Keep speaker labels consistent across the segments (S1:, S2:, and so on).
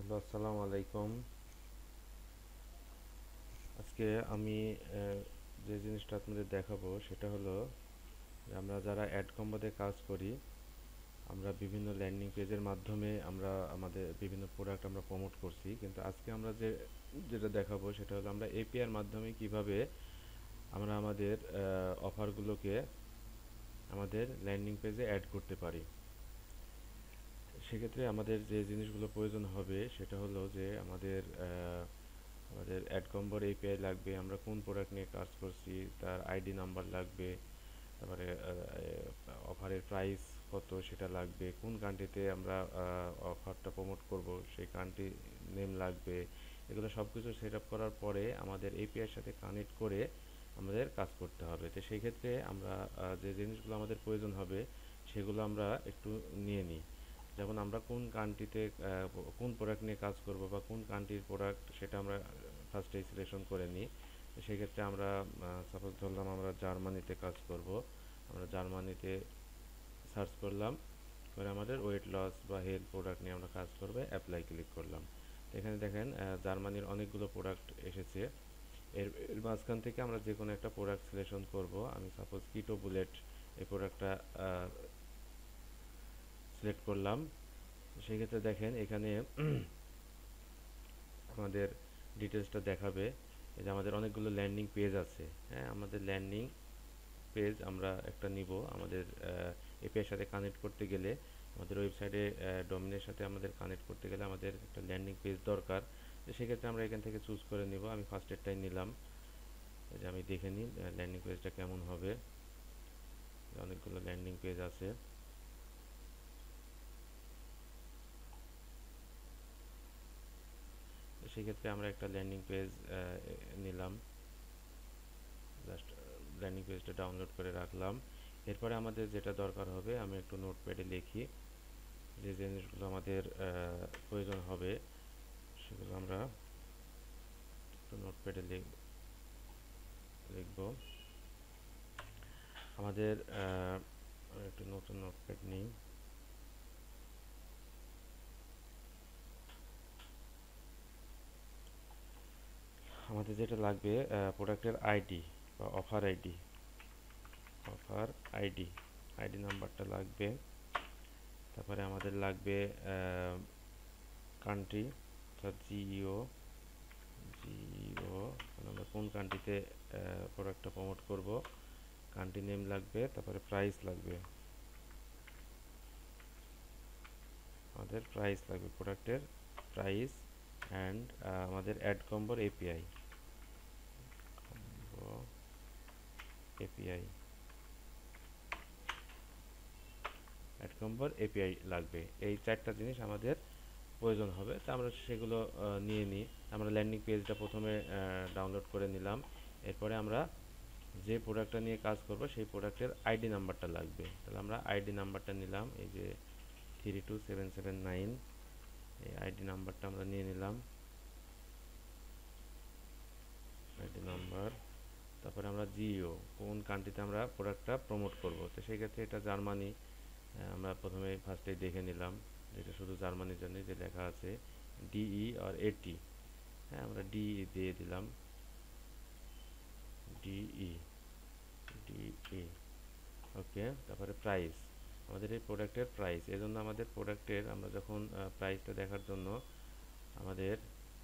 S1: Hello, আসসালামু আলাইকুম। আজকে আমি যে জিনিসটা আপনাদের দেখাবো সেটা হলো যে আমরা যারা অ্যাডকম্বোতে কাজ করি, আমরা বিভিন্ন ল্যান্ডিং পেজের মাধ্যমে আমরা আমাদের বিভিন্ন প্রোডাক্ট আমরা প্রমোট করছি, কিন্তু আজকে আমরা যেটা দেখাবো সেটা হলো আমরা এপিআইয়ের মাধ্যমে কিভাবে আমরা আমাদের অফারগুলোকে আমাদের ল্যান্ডিং পেজে অ্যাড করতে পারি। সেক্ষেত্রে আমাদের যে জিনিসগুলো প্রয়োজন হবে সেটা হলো যে আমাদের অ্যাডকম্বোর এপিআই লাগবে, আমরা কোন প্রোডাক্ট নিয়ে কাজ করছি তার আইডি নাম্বার লাগবে, তারপরে অফারের প্রাইস কত সেটা লাগবে, কোন কান্ট্রিতে আমরা অফারটা প্রমোট করব সেই কান্ট্রি নেম লাগবে। এগুলো সব কিছু সেট আপ করার পরে আমাদের এপিআইয়ের সাথে কানেক্ট করে আমাদের কাজ করতে হবে। তো সেই ক্ষেত্রে আমরা যে জিনিসগুলো আমাদের প্রয়োজন হবে সেগুলো আমরা একটু নিয়ে নিই। যেমন আমরা কোন কান্ট্রিতে কোন প্রোডাক্ট নিয়ে কাজ করব বা কোন কান্ট্রির প্রোডাক্ট সেটা আমরা ফার্স্টে সিলেকশন করে নিই। তো সেক্ষেত্রে আমরা সাপোজ ধরলাম আমরা জার্মানিতে কাজ করব, আমরা জার্মানিতে সার্চ করলাম, এবার আমাদের ওয়েট লস বা হেলথ প্রোডাক্ট নিয়ে আমরা কাজ করবে, অ্যাপ্লাই ক্লিক করলাম। তো এখানে দেখেন জার্মানির অনেকগুলো প্রোডাক্ট এসেছে। এর মাঝখান থেকে আমরা যে কোনো একটা প্রোডাক্ট সিলেকশন করব। আমি সাপোজ কিটো বুলেট এই প্রোডাক্টটা সিলেক্ট করলাম। সেক্ষেত্রে দেখেন এখানে আমাদের ডিটেলসটা দেখাবে। এই যে আমাদের অনেকগুলো ল্যান্ডিং পেজ আছে। হ্যাঁ, আমাদের ল্যান্ডিং পেজ আমরা একটা নিব আমাদের এপিআইয়ের সাথে কানেক্ট করতে গেলে, আমাদের ওয়েবসাইটে ডোমেনের সাথে আমাদের কানেক্ট করতে গেলে আমাদের একটা ল্যান্ডিং পেজ দরকার। তো সেক্ষেত্রে আমরা এখান থেকে চুজ করে নিব। আমি ফার্স্টেরটাই নিলাম। এই যে আমি দেখে নিই ল্যান্ডিং পেজটা কেমন হবে। অনেকগুলো ল্যান্ডিং পেজ আছে। তো সেক্ষেত্রে আমরা একটা ল্যান্ডিং পেজ নিলাম, জাস্ট ল্যান্ডিং পেজটা ডাউনলোড করে রাখলাম। এরপরে আমাদের যেটা দরকার হবে আমি একটু নোটপ্যাডে লিখি, যে জিনিসগুলো আমাদের প্রয়োজন হবে সেগুলো আমরা একটু নোটপ্যাডে লিখব। আমাদের একটু নতুন নোটপ্যাড নিই। আমাদের যেটা লাগবে প্রোডাক্টের আইডি বা অফার আইডি আইডি নাম্বারটা লাগবে। তারপরে আমাদের লাগবে কান্ট্রি, অর্থাৎ জিইও, আমরা কোন কান্ট্রিতে প্রোডাক্টটা প্রমোট করব, কান্ট্রি নেম লাগবে। তারপরে প্রাইস লাগবে, আমাদের প্রাইস লাগবে, প্রোডাক্টের প্রাইস। অ্যান্ড আমাদের অ্যাডকম্বোর এপিআই এপিআই অ্যাডকম্বোর এপিআই লাগবে। এই চারটা জিনিস আমাদের প্রয়োজন হবে। তা আমরা সেগুলো নিয়ে নিই। আমরা ল্যান্ডিং পেজটা প্রথমে ডাউনলোড করে নিলাম। এরপরে আমরা যে প্রোডাক্টটা নিয়ে কাজ করব সেই প্রোডাক্টের আইডি নাম্বারটা লাগবে। তাহলে আমরা আইডি নাম্বারটা নিলাম, এই যে 32779, এই আইডি নাম্বারটা আমরা নিয়ে নিলাম, আইডি নাম্বার। তারপরে আমরা জিও, কোন কান্ট্রিতে আমরা প্রোডাক্টটা প্রমোট করব। তো সেই ক্ষেত্রে এটা জার্মানি, আমরা প্রথমে ফার্স্টেই দেখে নিলাম, যেটা শুধু জার্মানির জন্য যে লেখা আছে ডিই আর এটি। হ্যাঁ, আমরা ডিই দিয়ে দিলাম, ডিই ডিই ওকে। তারপরে প্রাইস, আমাদের এই প্রোডাক্টের প্রাইস। এজন্য আমাদের প্রোডাক্টের আমরা যখন প্রাইসটা দেখার জন্য আমাদের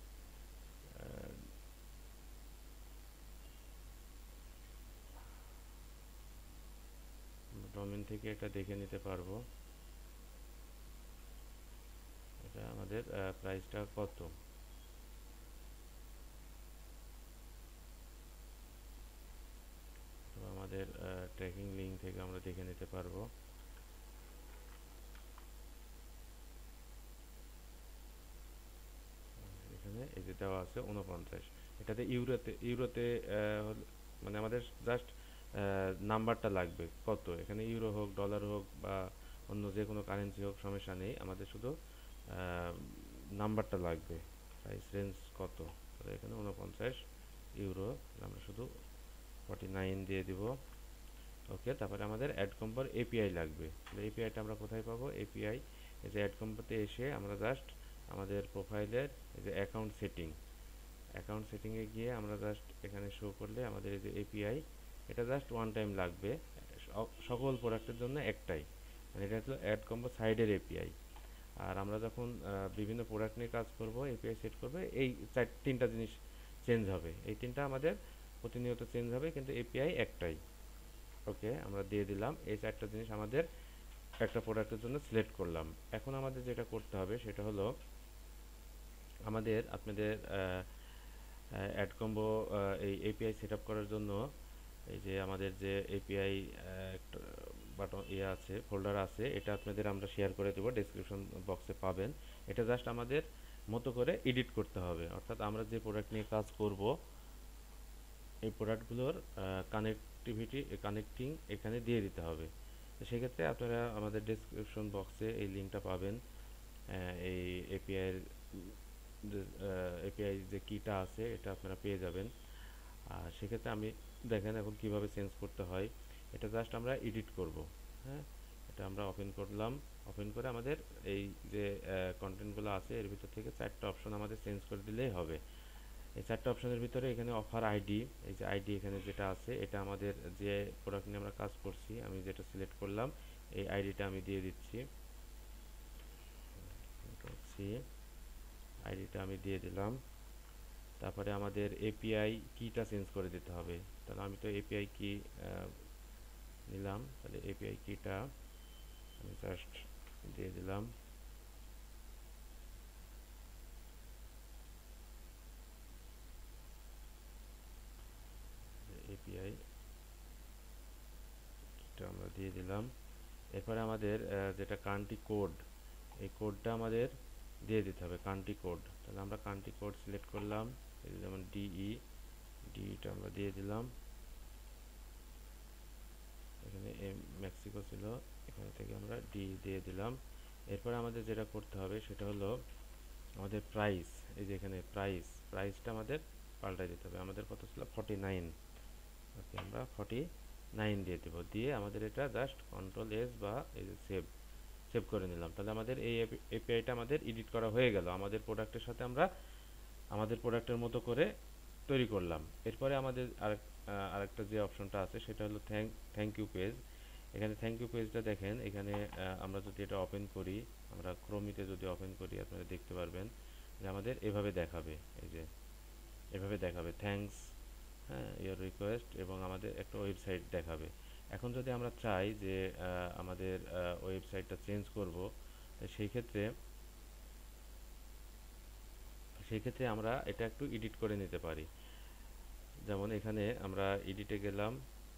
S1: ডোমেন থেকে এটা দেখে নিতে পারবো, এটা আমাদের প্রাইসটা কত। তো আমাদের ট্র্যাকিং লিঙ্ক থেকে আমরা দেখে নিতে পারবো। এখানে এই যে দেওয়া আছে 49, এটাতে ইউরোতে মানে আমাদের জাস্ট নাম্বারটা লাগবে কত। এখানে ইউরো হোক, ডলার হোক বা অন্য যে কোনো কারেন্সি হোক, সমস্যা নেই, আমাদের শুধু নাম্বারটা লাগবে, প্রাইস রেঞ্জ কত। তাহলে এখানে 49 ইউরো, আমরা শুধু 49 দিয়ে দিব। ওকে। তারপরে আমাদের অ্যাডকম্বোর এপিআই লাগবে। তাহলে এপিআইটা আমরা কোথায় পাবো? এপিআই এই যে অ্যাডকম্বোতে এসে আমরা জাস্ট আমাদের প্রোফাইলের এই যে অ্যাকাউন্ট সেটিংয়ে গিয়ে আমরা জাস্ট এখানে শো করলে আমাদের এই যে এপিআই, এটা জাস্ট ওয়ান টাইম লাগবে সকল প্রোডাক্টের জন্য একটাই, মানে এটা হলো অ্যাডকম্বো সাইডের এপিআই। আর আমরা যখন বিভিন্ন প্রোডাক্ট নিয়ে কাজ করব, এপিআই সেট করবে, এই তিনটা জিনিস চেঞ্জ হবে, এই তিনটা আমাদের প্রতিনিয়ত চেঞ্জ হবে, কিন্তু এপিআই একটাই। ওকে, আমরা দিয়ে দিলাম এই চারটা জিনিস আমাদের একটা প্রোডাক্টের জন্য সিলেক্ট করলাম। এখন আমাদের যেটা করতে হবে সেটা হলো আপনাদের অ্যাডকম্বো এই এপিআই সেট আপ করার জন্য এই যে আমাদের যে এপিআই বাটন আছে, ফোল্ডার আছে, এটা আপনাদের আমরা শেয়ার করে দেবো, ডেসক্রিপশন বক্সে পাবেন। এটা জাস্ট আমাদের মতো করে এডিট করতে হবে, অর্থাৎ আমরা যে প্রোডাক্ট নিয়ে কাজ করব এই প্রোডাক্টগুলোর কানেক্টিং এখানে দিয়ে দিতে হবে। তো সেক্ষেত্রে আপনারা আমাদের ডেসক্রিপশন বক্সে এই লিঙ্কটা পাবেন, এই এপিআই যে কিটা আছে এটা আপনারা পেয়ে যাবেন। আর সেক্ষেত্রে আমি দেখেন এখন কিভাবে চেঞ্জ করতে হয়। এটা জাস্ট আমরা এডিট করব। হ্যাঁ, এটা আমরা ওপেন করলাম, ওপেন করে আমাদের এই যে কন্টেন্টগুলো আছে এর ভিতর থেকে চারটা অপশন আমাদের চেঞ্জ করে দিলেই হবে। এই চারটা অপশনের ভিতরে এখানে অফার আইডি, এই যে আইডি এখানে যেটা আছে এটা আমাদের যে প্রোডাক্ট নিয়ে আমরা কাজ করছি, আমি যেটা সিলেক্ট করলাম এই আইডিটা আমি দিয়ে দিচ্ছি। আইডিটা আমি দিয়ে দিলাম। তারপরে আমাদের এপিআই কিটা চেঞ্জ করে দিতে হবে। তাহলে আমি তো এপিআই কি নিলাম, তাহলে এপিআই কিটা আমি জাস্ট দিয়ে দিলাম। এপিআই কিটা আমরা দিয়ে দিলাম। এরপরে আমাদের যেটা কান্ট্রি কোড, এই কোডটা আমাদের দিয়ে দিতে হবে, কান্ট্রি কোড। তাহলে আমরা কান্ট্রি কোড সিলেক্ট করলাম, যেমন ডিইটা আমরা দিয়ে দিলাম। এখানে মেক্সিকো ছিল, এখান থেকে আমরা ডি দিয়ে দিলাম। এরপরে আমাদের যেটা করতে হবে সেটা হলো আমাদের প্রাইস, এই যে এখানে প্রাইসটা আমাদের পাল্টাই দিতে হবে। আমাদের কত ছিল 49, ওকে আমরা 49 দিয়ে দেবো, দিয়ে আমাদের এটা জাস্ট কন্ট্রোল এস বা এই যে সেভ করে নিলাম। তাহলে আমাদের এই এপিআইটা আমাদের এডিট করা হয়ে গেল, আমাদের প্রোডাক্টের সাথে আমরা আমাদের প্রোডাক্টের মতো করে তৈরি করলাম। এরপরে আমাদের আরেকটা যে অপশনটা আছে সেটা হলো থ্যাংক ইউ পেজ। এখানে থ্যাংক ইউ পেজটা দেখেন, এখানে আমরা যদি এটা ওপেন করি, আমরা ক্রোমিতে যদি ওপেন করি আপনারা দেখতে পারবেন যে আমাদের এভাবে দেখাবে, এই যে এভাবে দেখাবে থ্যাঙ্কস, হ্যাঁ, ইয়োর রিকোয়েস্ট, এবং আমাদের একটা ওয়েবসাইট দেখাবে। এখন যদি আমরা চাই যে আমাদের ওয়েবসাইটটা চেঞ্জ করব, সেই ক্ষেত্রে আমরা এটা একটু এডিট করে নিতে পারি। যেমন এখানে আমরা এডিটে গেলাম,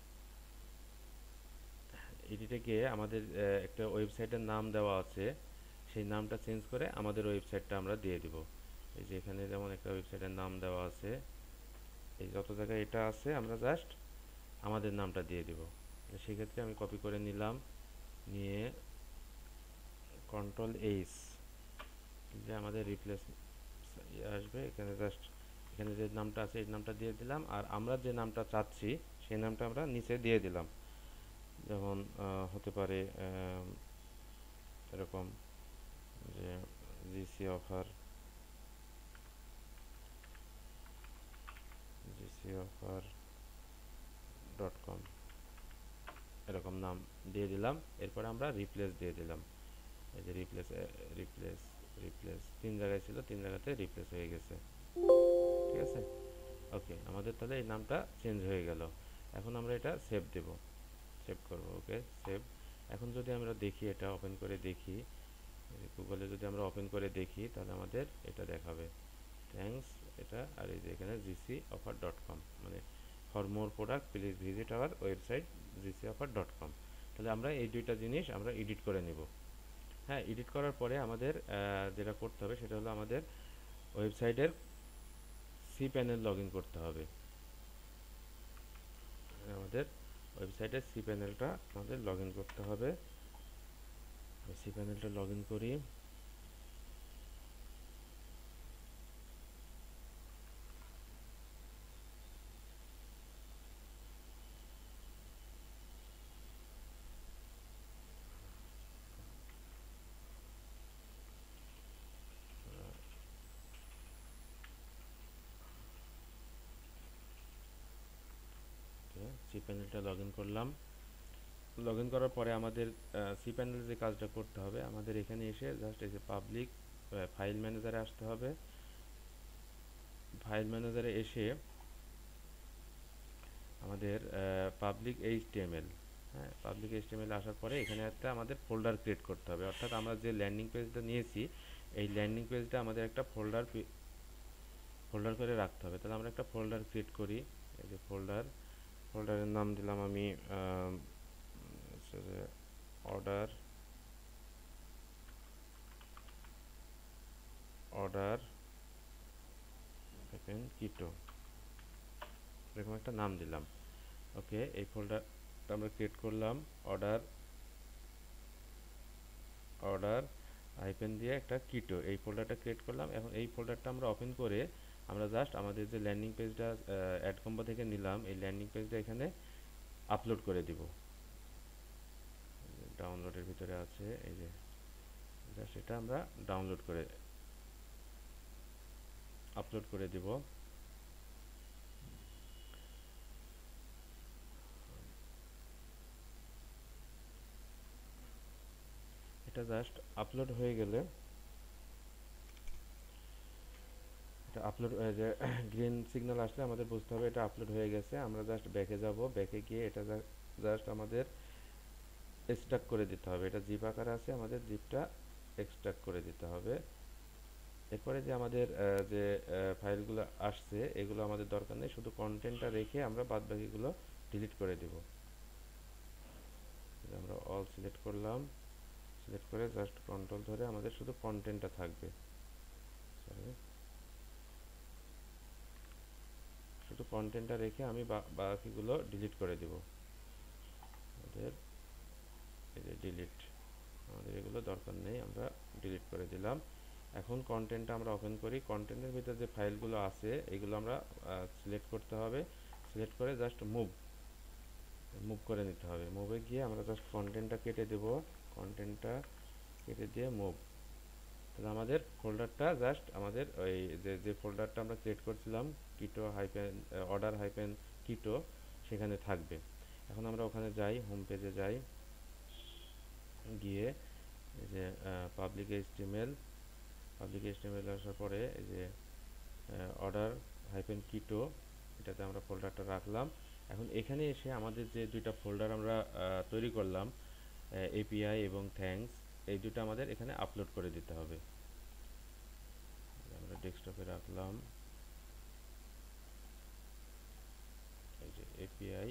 S1: এডিটে গিয়ে আমাদের একটা ওয়েবসাইটের নাম দেওয়া আছে, সেই নামটা চেঞ্জ করে আমাদের ওয়েবসাইটটা আমরা দিয়ে দিব। এই যে এখানে যেমন একটা ওয়েবসাইটের নাম দেওয়া আছে, এই যত জায়গায় এটা আছে আমরা জাস্ট আমাদের নামটা দিয়ে দিব। সেক্ষেত্রে আমি কপি করে নিলাম, নিয়ে কন্ট্রোল এইচ, যে আমাদের রিপ্লেস আসবে, এখানে জাস্ট এখানে যে নামটা আছে এই নামটা দিয়ে দিলাম, আর আমরা যে নামটা চাচ্ছি সেই নামটা আমরা নিচে দিয়ে দিলাম। যেমন হতে পারে এরকম যে gcoffer.com, এরকম নাম দিয়ে দিলাম। এরপর আমরা রিপ্লেস দিয়ে দিলাম, এই যে রিপ্লেস তিন জায়গায় ছিল, তিন জায়গাতে রিপ্লেস হয়ে গেছে। ঠিক আছে, ওকে, আমাদের তাহলে এই নামটা চেঞ্জ হয়ে গেল। এখন আমরা এটা সেভ করব। Okay, save. এখন যদি আমরা দেখি, এটা ওপেন করে দেখি, গুগলে যদি আমরা ওপেন করে দেখি তাহলে আমাদের এটা দেখাবে থ্যাঙ্কস, এটা, আর এই যে এখানে gcoffer.com, মানে for more product please visit our website gcoffer.com। তাহলে আমরা এই দুইটা জিনিস আমরা এডিট করে নিব। হ্যাঁ, এডিট করার পরে আমাদের যেটা করতে হবে সেটা হলো আমাদের ওয়েবসাইটের সি প্যানেল লগ ইন করতে হবে। আমাদের ওয়েবসাইটের সি প্যানেলটা আমাদের লগ ইন করতে হবে। সি প্যানেলটা লগ ইন করি। এটা লগ ইন করলাম। লগ ইন করার পরে আমাদের সি প্যানেলে যে কাজটা করতে হবে, আমাদের এখানে এসে জাস্ট এই যে পাবলিক ফাইল ম্যানেজারে আসতে হবে। ফাইল ম্যানেজারে এসে আমাদের পাবলিক এইচটিএমএল, হ্যাঁ, পাবলিক এইচটিএমএল আসার পরে এখানে একটা আমাদের ফোল্ডার ক্রিয়েট করতে হবে। অর্থাৎ আমরা যে ল্যান্ডিং পেজটা নিয়েছি, এই ল্যান্ডিং পেজটা আমাদের একটা ফোল্ডার করে রাখতে হবে। তাহলে আমরা একটা ফোল্ডার ক্রিয়েট করি। এই যে ফোল্ডারের নাম দিলাম আমি অর্ডার অর্ডার কিটো, এরকম একটা নাম দিলাম। ওকে, এই ফোল্ডারটা আমরা ক্রিয়েট করলাম। অর্ডার অর্ডার হাইপেন দিয়ে একটা কিটো, এই ফোল্ডারটা ক্রিয়েট করলাম। এখন এই ফোল্ডারটা আমরা ওপেন করে আমরা জাস্ট আমাদের যে ল্যান্ডিং পেজটা অ্যাডকম্বো থেকে নিলাম, এই ল্যান্ডিং পেজটা এখানে আপলোড করে দিব। ডাউনলোডের ভিতরে আছে, এই যে জাস্ট এটা আমরা ডাউনলোড করে আপলোড করে দিব। এটা জাস্ট আপলোড হয়ে গেলে, এটা আপলোড যে গ্রিন সিগন্যাল আসলে আমাদের বুঝতে হবে এটা আপলোড হয়ে গেছে। আমরা জাস্ট ব্যাকে যাব, ব্যাকে গিয়ে এটা জাস্ট আমাদের এক্সট্রাক্ট করে দিতে হবে। এটা জিপ আকারে আছে, আমাদের জিপটা এক্সট্রাক্ট করে দিতে হবে। এরপরে যে আমাদের যে ফাইলগুলো আসছে এগুলো আমাদের দরকার নেই, শুধু কন্টেন্টটা রেখে আমরা বাদ বাকিগুলো ডিলিট করে দিব। আমরা অল সিলেক্ট করলাম, সিলেক্ট করে জাস্ট কন্ট্রোল ধরে আমাদের শুধু কন্টেন্টটা থাকবে। সরি, শুধু কন্টেন্টটা রেখে আমি বাকিগুলো ডিলিট করে দিব। আমাদের এই যে ডিলিট, আমাদের এগুলো দরকার নেই, আমরা ডিলিট করে দিলাম। এখন কন্টেন্টটা আমরা ওপেন করি। কন্টেন্টের ভিতরে যে ফাইলগুলো আছে এগুলো আমরা সিলেক্ট করতে হবে। সিলেক্ট করে জাস্ট মুভ করে নিতে হবে। মুভে গিয়ে আমরা জাস্ট কন্টেন্টটা কেটে দেব, কন্টেন্টটা কেটে দিয়ে মুভ। তাহলে আমাদের ফোল্ডারটা জাস্ট আমাদের ওই যে ফোল্ডারটা আমরা ক্রিয়েট করছিলাম কিটো হাইপেন অর্ডার হাইপেন কিটো, সেখানে থাকবে। এখন আমরা ওখানে যাই, হোম পেজে যাই, গিয়ে এই যে পাবলিক এইচটিএমএল আসার পরে এই যে অর্ডার হাইপেন কিটো, এটাতে আমরা ফোল্ডারটা রাখলাম। এখন এখানে এসে আমাদের যে দুইটা ফোল্ডার আমরা তৈরি করলাম, এপিআই এবং থ্যাঙ্কস, এই দুটো আমাদের এখানে আপলোড করে দিতে হবে। আমরা ডেস্কটপে রাখলাম, এই যে এপিআই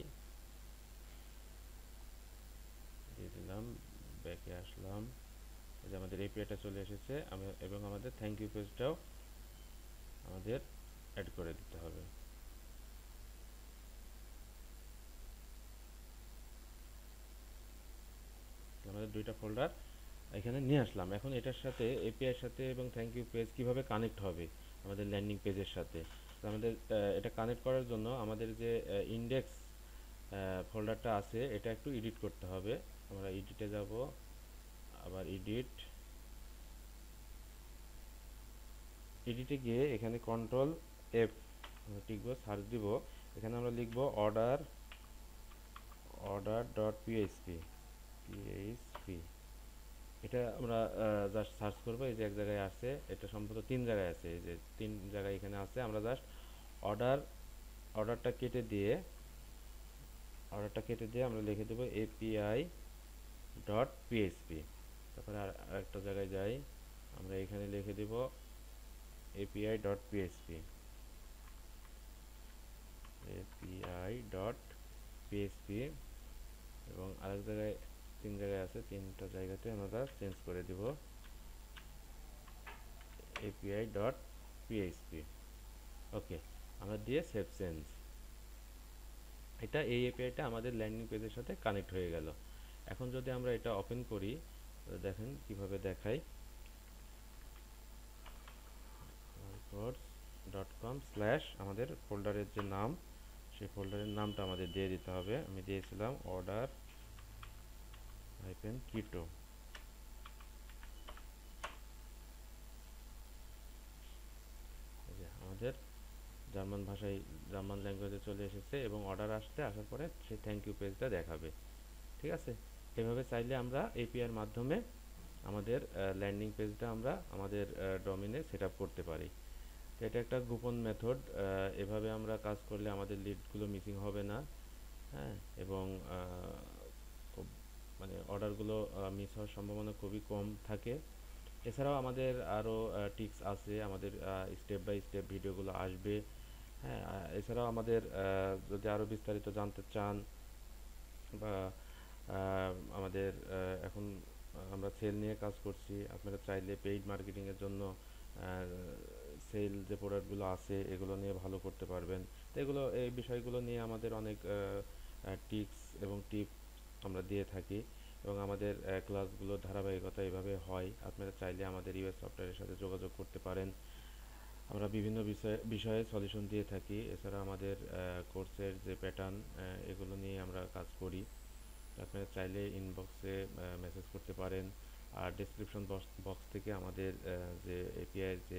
S1: দিয়ে দিলাম, ব্যাকে আসলাম, এই যে আমাদের এপিআইটা চলে এসেছে। এবং আমাদের থ্যাংক ইউ পেজটাও আমাদের অ্যাড করে দিতে হবে। আমাদের দুইটা ফোল্ডার এখানে নিয়ে আসলাম। এখন এটার সাথে এপিআই এর সাথে এবং থ্যাংক ইউ পেজ কিভাবে কানেক্ট হবে আমাদের ল্যান্ডিং পেজের সাথে, তো আমাদের এটা কানেক্ট করার জন্য আমাদের যে ইন্ডেক্স ফোল্ডারটা আছে এটা একটু এডিট করতে হবে। আমরা এডিটে যাব, আবার এডিটে গিয়ে এখানে কন্ট্রোল এফ টিপব, সার্চ দিব। এখানে আমরা লিখব অর্ডার ডট পিএইচপি। এটা আমরা জাস্ট সার্চ করব। এই যে এক জায়গায় আছে, এটা সম্ভবত 3 জায়গায় আছে, এই যে 3 জায়গায় এখানে আছে। আমরা জাস্ট অর্ডারটা কেটে দিয়ে আমরা লিখে দেব এপিআই ডট পিএইচপি। তারপরে আরেকটা জায়গায় যাই, আমরা এখানে লিখে দেব এপিআই ডট পিএইচপি, এবং আরেক জায়গায় 3 জায়গায় আছে, 3টা জায়গাতে আমরা চেঞ্জ করে দিব এপিআই ডট পিএইচপি। ওকে, আমরা দিয়ে সেভ চেঞ্জ। এই এপিআইটা আমাদের ল্যান্ডিং পেজের সাথে কানেক্ট হয়ে গেল। এখন যদি আমরা এটা ওপেন করি, দেখেন কিভাবে দেখাই। .com/ আমাদের ফোল্ডারের যে নাম, সেই ফোল্ডারের নামটা আমাদের দিয়ে দিতে হবে। আমি দিয়েছিলাম অর্ডার হাইপেন কিটো। আমাদের জার্মান ভাষায়, জার্মান ল্যাঙ্গুয়েজে চলে এসেছে এবং অর্ডার আসার পরে সেই থ্যাংক ইউ পেজটা দেখাবে। ঠিক আছে? এভাবে চাইলে আমরা এপিআইয়ের মাধ্যমে আমাদের ল্যান্ডিং পেজটা আমরা আমাদের ডোমেনে সেট আপ করতে পারি। তো এটা একটা গোপন মেথড। এভাবে আমরা কাজ করলে আমাদের লিডগুলো মিসিং হবে না। হ্যাঁ, এবং খুব মানে অর্ডারগুলো মিস হওয়ার সম্ভাবনা খুবই কম থাকে। এছাড়াও আমাদের আরও টিপস আছে, আমাদের স্টেপ বাই স্টেপ ভিডিওগুলো আসবে। হ্যাঁ, এছাড়াও আমাদের যদি আরও বিস্তারিত জানতে চান বা আমাদের এখন আমরা সেল নিয়ে কাজ করছি, আপনারা চাইলে পেইড মার্কেটিংয়ের জন্য সেল যে প্রোডাক্টগুলো আছে এগুলো নিয়ে ভালো করতে পারবেন। তো এগুলো, এই বিষয়গুলো নিয়ে আমাদের অনেক টিপস এবং টিপ আমরা দিয়ে থাকি এবং আমাদের ক্লাসগুলোর ধারাবাহিকতা এভাবে হয়। আপনারা চাইলে আমাদের ইউএস সফটওয়্যারের সাথে যোগাযোগ করতে পারেন। আমরা বিভিন্ন বিষয়ে সলিউশন দিয়ে থাকি। এছাড়া আমাদের কোর্সের যে প্যাটার্ন, এগুলো নিয়ে আমরা কাজ করি। আপনারা চাইলে ইনবক্সে মেসেজ করতে পারেন, আর ডেসক্রিপশন বক্স থেকে আমাদের যে এপিআই যে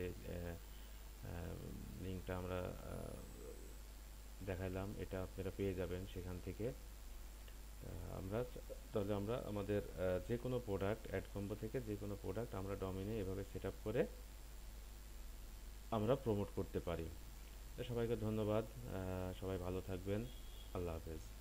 S1: লিঙ্কটা আমরা দেখাইলাম এটা আপনারা পেয়ে যাবেন সেখান থেকে। আমরা তাহলে আমরা আমাদের যে কোনো প্রোডাক্ট অ্যাডকম্বো থেকে যে কোনো প্রোডাক্ট আমরা ডোমেইনে এভাবে সেট আপ করে আমরা প্রমোট করতে পারি। তো সবাইকে ধন্যবাদ। সবাই ভালো থাকবেন। আল্লাহ হাফেজ।